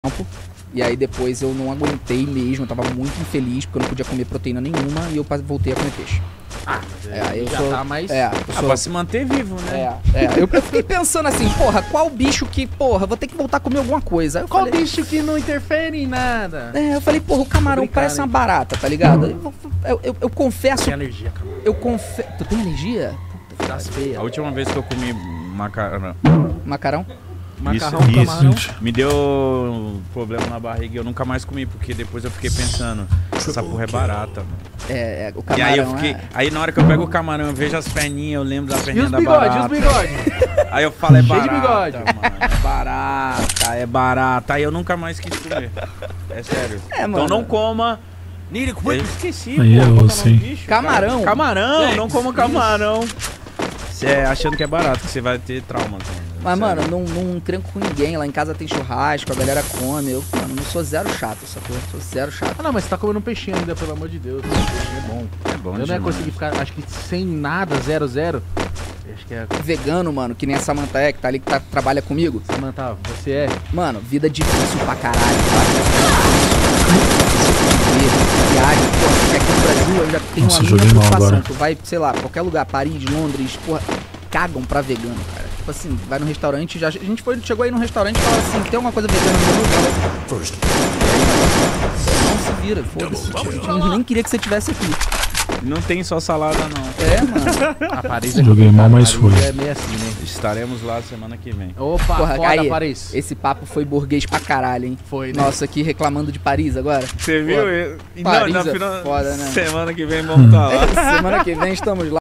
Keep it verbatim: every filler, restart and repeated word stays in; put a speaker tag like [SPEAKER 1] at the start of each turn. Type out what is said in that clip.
[SPEAKER 1] tempo. E aí depois eu não aguentei mesmo, eu tava muito infeliz porque eu não podia comer proteína nenhuma e eu voltei a comer peixe.
[SPEAKER 2] Ah,
[SPEAKER 1] é, eu
[SPEAKER 2] já
[SPEAKER 1] sou,
[SPEAKER 2] tá mais...
[SPEAKER 1] É, eu
[SPEAKER 3] Ah,
[SPEAKER 1] sou...
[SPEAKER 3] pra se manter vivo, né?
[SPEAKER 1] É, é. Eu, eu fiquei pensando assim, porra, qual bicho que, porra, vou ter que voltar a comer alguma coisa. Aí eu
[SPEAKER 2] Qual
[SPEAKER 1] falei,
[SPEAKER 2] bicho que não interfere em nada?
[SPEAKER 1] É, eu falei, porra, o camarão parece
[SPEAKER 2] hein?
[SPEAKER 1] uma barata, tá ligado? Eu, eu, eu, eu confesso...
[SPEAKER 2] Tem alergia, cara.
[SPEAKER 1] Eu confesso... Tu tem alergia? Puta,
[SPEAKER 2] Das
[SPEAKER 1] que
[SPEAKER 2] feias.
[SPEAKER 3] A última vez que eu comi macarrão,
[SPEAKER 1] Macarão?
[SPEAKER 2] Macarrão,
[SPEAKER 3] isso,
[SPEAKER 2] camarão.
[SPEAKER 3] isso. Me deu problema na barriga e eu nunca mais comi, porque depois eu fiquei pensando, essa porra é barata, mano.
[SPEAKER 1] É, é, o
[SPEAKER 3] E
[SPEAKER 1] camarão
[SPEAKER 3] aí eu fiquei.
[SPEAKER 1] é...
[SPEAKER 3] Aí na hora que eu pego o camarão, eu vejo as perninhas, eu lembro da
[SPEAKER 2] E
[SPEAKER 3] perninha
[SPEAKER 2] os
[SPEAKER 3] da
[SPEAKER 2] bigodes, e
[SPEAKER 3] barata.
[SPEAKER 2] os bigodes?
[SPEAKER 3] Aí eu falo, é
[SPEAKER 2] Cheio de
[SPEAKER 3] barata,
[SPEAKER 2] bigode.
[SPEAKER 3] mano, é barata, é barata. Aí eu nunca mais quis comer. É sério.
[SPEAKER 1] É, mano.
[SPEAKER 3] Então não coma. Nira, eu esqueci,
[SPEAKER 4] Aí
[SPEAKER 3] pô,
[SPEAKER 4] eu
[SPEAKER 3] qual que é o nome
[SPEAKER 4] sei.
[SPEAKER 3] do bicho,
[SPEAKER 1] Camarão.
[SPEAKER 3] cara? Camarão, não coma camarão. Cê é achando que é barato, que você vai ter traumas, mano.
[SPEAKER 1] Mas,
[SPEAKER 3] Sério.
[SPEAKER 1] mano, não, não tranco com ninguém. Lá em casa tem churrasco, a galera come. Eu, mano, não sou zero chato, sacou? Sou zero chato.
[SPEAKER 2] Ah, não, mas você tá comendo um peixinho ainda, pelo amor de Deus. Peixinho é bom.
[SPEAKER 3] É bom
[SPEAKER 2] Eu não ia
[SPEAKER 3] demais.
[SPEAKER 2] conseguir ficar, acho que sem nada, zero, zero. Acho que é...
[SPEAKER 1] Vegano, mano, que nem a Samantha é, que tá ali, que tá, trabalha comigo.
[SPEAKER 2] Samantha, você é...
[SPEAKER 1] Mano, vida difícil pra caralho, tá? Viagem, porra, porque aqui no Brasil ainda tem
[SPEAKER 4] Nossa,
[SPEAKER 1] uma
[SPEAKER 4] joguei
[SPEAKER 1] mínima
[SPEAKER 4] mal
[SPEAKER 1] preocupação.
[SPEAKER 4] agora.
[SPEAKER 1] Tu vai, sei lá, qualquer lugar, Paris, Londres, porra, cagam pra vegano, cara. Tipo assim, vai no restaurante, já, a gente foi, chegou aí no restaurante e falou assim, tem alguma coisa vegana no menu? Não se vira, foda-se. Eu nem queria que você tivesse aqui.
[SPEAKER 3] Não tem só salada, não.
[SPEAKER 1] É, mano.
[SPEAKER 2] A Paris é
[SPEAKER 4] Joguei mal, mas
[SPEAKER 2] Paris
[SPEAKER 4] foi.
[SPEAKER 2] é meio assim, né?
[SPEAKER 3] Estaremos lá semana que vem.
[SPEAKER 2] Opa,
[SPEAKER 1] Porra,
[SPEAKER 2] foda,
[SPEAKER 1] aí,
[SPEAKER 2] Paris.
[SPEAKER 1] esse papo foi burguês pra caralho, hein?
[SPEAKER 2] Foi, né?
[SPEAKER 1] Nossa, aqui reclamando de Paris agora.
[SPEAKER 3] Você viu?
[SPEAKER 1] Pô,
[SPEAKER 3] E- e
[SPEAKER 1] Paris
[SPEAKER 3] não, na
[SPEAKER 1] é
[SPEAKER 3] final,
[SPEAKER 1] foda, né?
[SPEAKER 3] semana que vem vamos estar lá.
[SPEAKER 1] Semana que vem estamos lá.